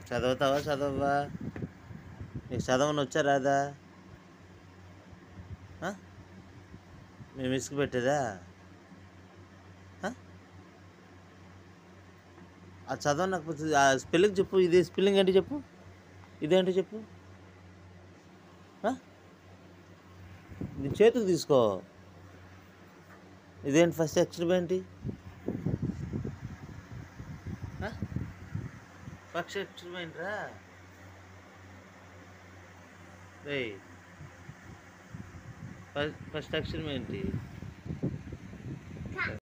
చదువుతావా చదవవా? నీకు చదవని వచ్చా రాదా? మేము ఇసుకు పెట్టేదా? ఆ చదవ నాకు ఆ స్పెల్లింగ్ చెప్పు. ఇది స్పెల్లింగ్ ఏంటి చెప్పు. ఇదేంటి చెప్పు. నీ చేతికి తీసుకో. ఇదేంటి ఫస్ట్ అక్షరం ఏంటి? ఫస్ట్ అక్షరం ఏంట్రా? ఫస్ట్ అక్షరం ఏంటి?